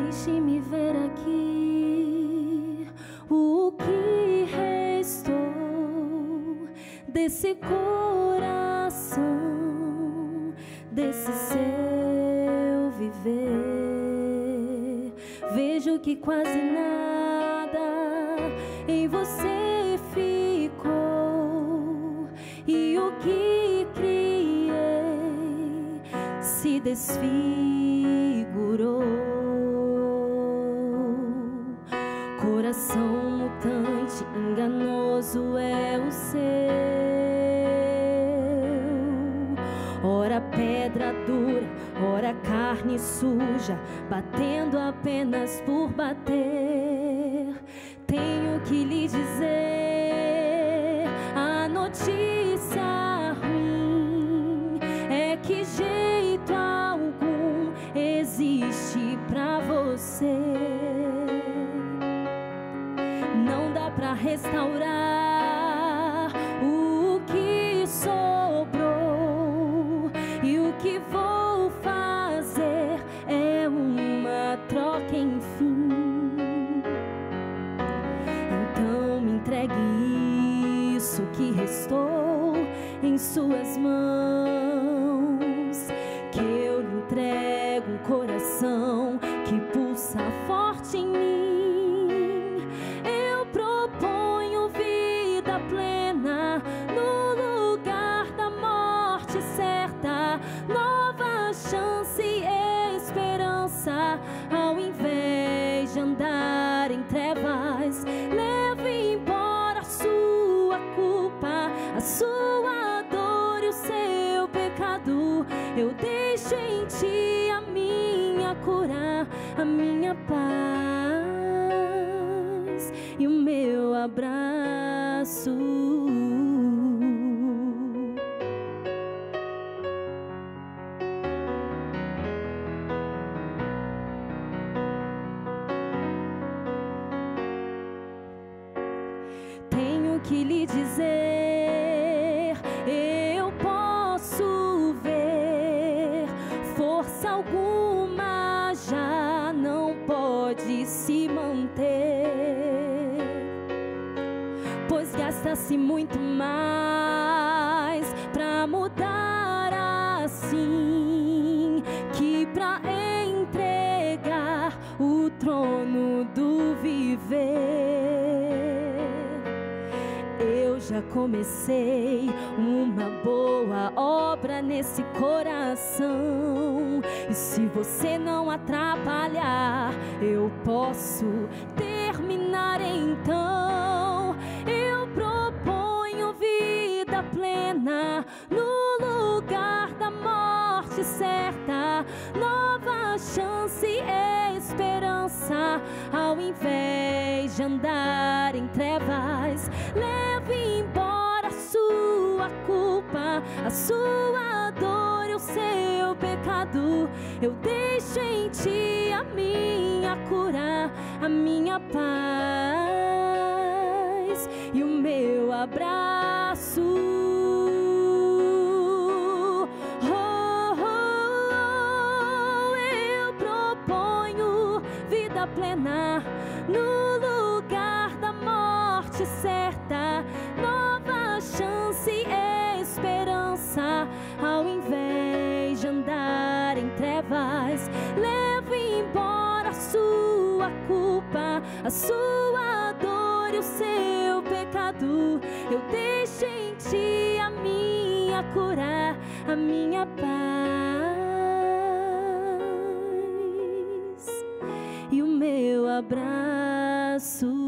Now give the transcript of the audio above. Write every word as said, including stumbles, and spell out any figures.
Deixe-me ver aqui o que restou desse coração, desse seu viver. Vejo que quase nada em você ficou, e o que criei se desfigurou. Coração mutante, enganoso é o seu. Ora pedra dura, ora carne suja, batendo apenas por bater. Tenho que lhe dizer, a notícia ruim é que jeito algum existe pra você. Não dá pra restaurar o que sobrou, e o que vou fazer é uma troca, enfim. Então me entregue isso que restou em suas mãos, que eu lhe entrego um coração que pulsa forte em mim. Proponho vida plena no lugar da morte certa, nova chance e esperança. Ao invés de andar em trevas, leve embora a sua culpa, a sua dor e o seu pecado. Eu deixo em ti a minha cura, a minha paz e o meu abraço. Tenho que lhe dizer, eu posso ver, força alguma já não pode se manter, pois gasta-se muito mais pra mudar assim que pra entregar o trono do viver. Eu já comecei uma boa obra nesse coração, e se você não atrapalhar, eu posso terminar então. Eu proponho vida plena no lugar da morte certa, nova chance e esperança. Ao invés de andar em trevas, leve embora a sua culpa, a sua dor e o seu pecado. Eu deixo em ti a minha cura, a minha paz e o meu abraço. Oh, oh, oh, eu proponho vida plena no lugar da morte certa, nova chance e esperança. Ao invés de andar em trevas, leve embora a sua culpa, a sua dor e o seu pecado. Eu deixo em ti a minha cura, a minha paz e o meu abraço.